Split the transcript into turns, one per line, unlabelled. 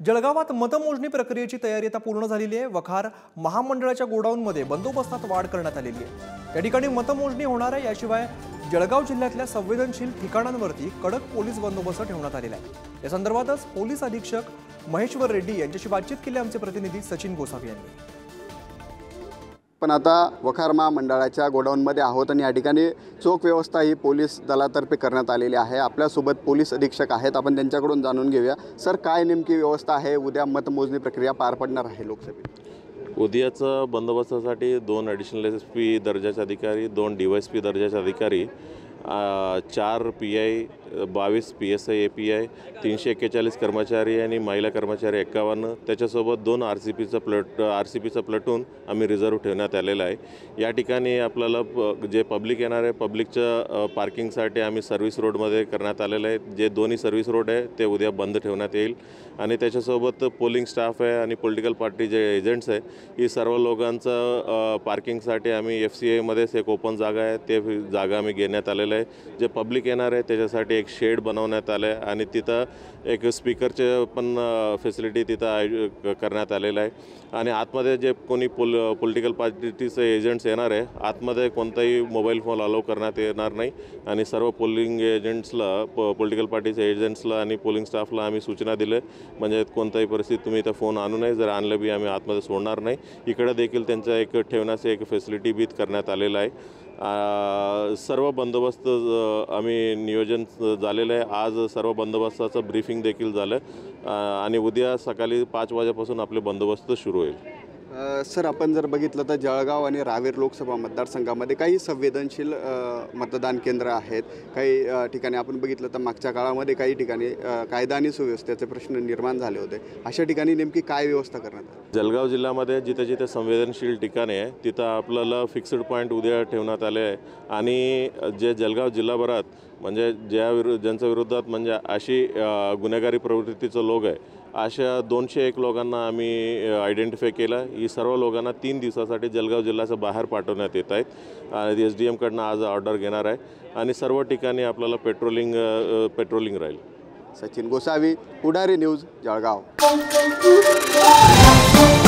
जळगावात मतमोजणी प्रक्रियेची तयारी आता पूर्ण झालेली आहे। वखार महामंडळाच्या गोडाऊनमध्ये बंदोबस्तात वाढ करण्यात आलेली आहे। त्या ठिकाणी मतमोजणी होणार आहे। याशिवाय जळगाव जिल्ह्यातल्या संवेदनशील ठिकाणांवरती कडक पोलीस बंदोबस्त ठेवण्यात आलेला आहे। या संदर्भातच पोलीस अधीक्षक महेश्वर रेड्डी यांच्याशी बातचीत केली आमचे प्रतिनिधी सचिन गोसावी यांनी।
पण आता वखार महामंडळाच्या गोडाऊनमध्ये आहोत आणि या ठिकाणी चोख व्यवस्था ही पोलीस दलातर्फे करण्यात आलेली आहे। आपल्यासोबत पोलीस अधीक्षक आहेत, आपण त्यांच्याकडून जाणून घेऊया। सर, काय नेमकी व्यवस्था आहे? उद्या मतमोजणी प्रक्रिया पार पडणार आहे लोकसभेत।
उद्याचं बंदोबस्तासाठी 2 ॲडिशनल एस.पी. दर्जाचे अधिकारी, 2 DYSP दर्जाचे अधिकारी, 4 PI, 22 PSI API, 341 कर्मचारी आणि महिला कर्मचारी 51, त्याच्यासोबत 2 RCPचं प्लटून आम्ही रिझर्व ठेवण्यात आलेलं आहे। या ठिकाणी आपल्याला जे पब्लिक येणार आहे, पब्लिकच्या पार्किंगसाठी आम्ही सर्व्हिस रोडमध्ये करण्यात आलेलं आहे। जे दोन्ही सर्व्हिस रोड आहे ते उद्या बंद ठेवण्यात येईल आणि त्याच्यासोबत पोलिंग स्टाफ आहे आणि पॉलिटिकल पार्टी जे एजंट्स आहे, ही सर्व लोकांचं पार्किंगसाठी आम्ही FCIमध्येच एक ओपन जागा आहे, ते जागा आम्ही घेण्यात आलेलं आहे। जे पब्लिक येणार आहे त्याच्यासाठी एक शेड बनवण्यात आलं आहे आणि तिथं एक स्पीकरचे पण फॅसिलिटी तिथं करण्यात आलेलं आहे। आणि आतमध्ये जे कोणी पॉलिटिकल पार्टीचे एजंट्स येणार आहे, आतमध्ये कोणताही मोबाईल फोन अलाउ करण्यात येणार नाही आणि सर्व पोलिंग एजंट्सला, पॉलिटिकल पार्टीचे एजंट्सला आणि पोलिंग स्टाफला आम्ही सूचना दिले, म्हणजे कोणत्याही परिस्थितीत तुम्ही इथं फोन आणू नये। जर आणलं बी आम्ही आतमध्ये सोडणार नाही। इकडे देखील त्यांचं एक ठेवण्याचं एक फॅसिलिटी बी करण्यात आलेलं आहे। सर्व बंदोबस्त आम्ही नियोजन झालेलं आहे। आज सर्व बंदोबस्ताचं ब्रीफिंग देखील झालं आणि उद्या सकाळी 5 वाजेपासून आपले बंदोबस्त सुरू होईल।
सर, आपण जर बघितलं तर जळगाव आणि रावेर लोकसभा मतदारसंघामध्ये काही संवेदनशील मतदान केंद्र आहेत। काही ठिकाणी आपण बघितलं तर मागच्या काळामध्ये काही ठिकाणी कायदा आणि सुव्यवस्थेचे प्रश्न निर्माण झाले होते। अशा ठिकाणी नेमकी काय व्यवस्था करण्यात आली?
जळगाव जिल्ह्यामध्ये जिथे जिथे संवेदनशील ठिकाणे आहे तिथं आपल्याला फिक्स्ड पॉईंट उद्या ठेवण्यात आले आहे आणि जे जळगाव जिल्हाभरात म्हणजे ज्यांच्या विरोधात म्हणजे अशी गुन्हेगारी प्रवृत्तीचं लोक आहे, अशा 201 लोकांना आम्ही आयडेंटिफाय केलं। ही सर्व लोकांना 3 दिवसासाठी जळगाव जिल्ह्याच्या बाहेर पाठवण्यात येत आहेत आणि SDMकडनं आज ऑर्डर घेणार आहे आणि सर्व ठिकाणी आपल्याला पेट्रोलिंग राहील।
सचिन गोसावी, पुढारी न्यूज, जळगाव।